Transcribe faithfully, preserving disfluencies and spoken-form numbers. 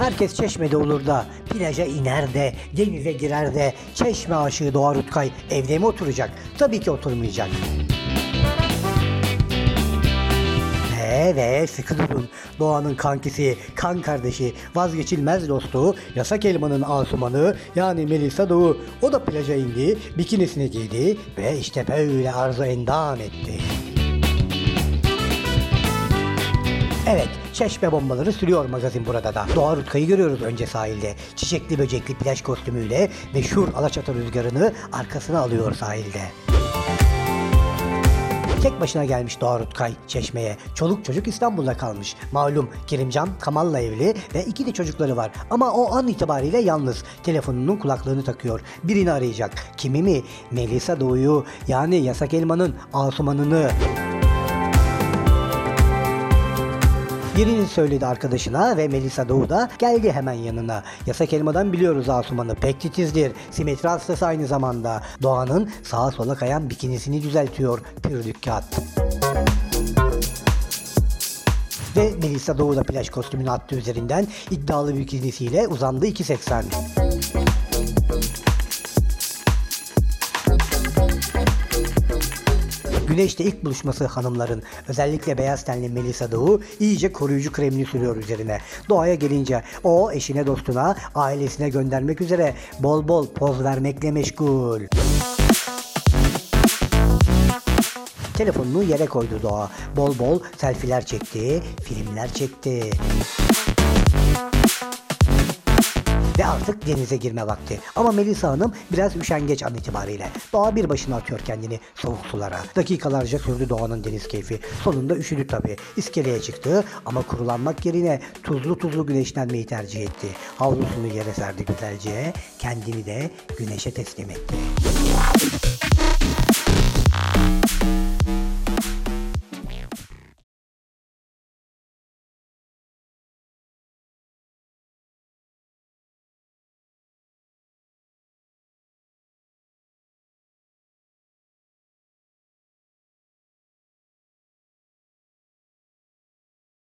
Herkes Çeşme'de olur da, plaja iner de, denize girer de, Çeşme aşığı Doğa Rutkay evde mi oturacak? Tabii ki oturmayacak. Ve ve sıkı durun. Doğanın kankisi, kan kardeşi, vazgeçilmez dostu, yasak elmanın Asuman'ı yani Melisa Doğu. O da plaja indi, bikinisini giydi ve işte böyle arzu endam etti. Evet, Çeşme bombaları sürüyor magazin burada da. Doğa Rutkay'ı görüyoruz önce sahilde. Çiçekli böcekli plaj kostümüyle meşhur Alaçatı rüzgarını arkasına alıyor sahilde. Tek başına gelmiş Doğa Rutkay Çeşme'ye. Çoluk çocuk İstanbul'da kalmış. Malum Kerimcan Kamal'la evli ve iki de çocukları var. Ama o an itibariyle yalnız. Telefonunun kulaklığını takıyor. Birini arayacak. Kimi mi? Melisa Doğu'yu, yani yasak elmanın Asuman'ını. Birini söyledi arkadaşına ve Melisa Doğu da geldi hemen yanına. Yasak elmadan biliyoruz Asuman'ı, pek titizdir. Simetri hastası aynı zamanda. Doğan'ın sağa sola kayan bikinisini düzeltiyor pür dikkat. Ve Melisa Doğu da plaj kostümünü attı üzerinden. İddialı bikinisiyle uzandı iki seksen. Güneşte ilk buluşması hanımların. Özellikle beyaz tenli Melisa Doğu iyice koruyucu kremini sürüyor üzerine. Doğaya gelince o eşine, dostuna, ailesine göndermek üzere bol bol poz vermekle meşgul. Telefonunu yere koydu Doğa. Bol bol selfiler çekti, filmler çekti. Ve artık denize girme vakti. Ama Melisa Hanım biraz üşengeç an itibariyle. Doğa bir başına atıyor kendini soğuk sulara. Dakikalarca sürdü Doğan'ın deniz keyfi. Sonunda üşüdü tabii. İskeleye çıktı ama kurulanmak yerine tuzlu tuzlu güneşlenmeyi tercih etti. Havlusunu yere serdi güzelce. Kendini de güneşe teslim etti.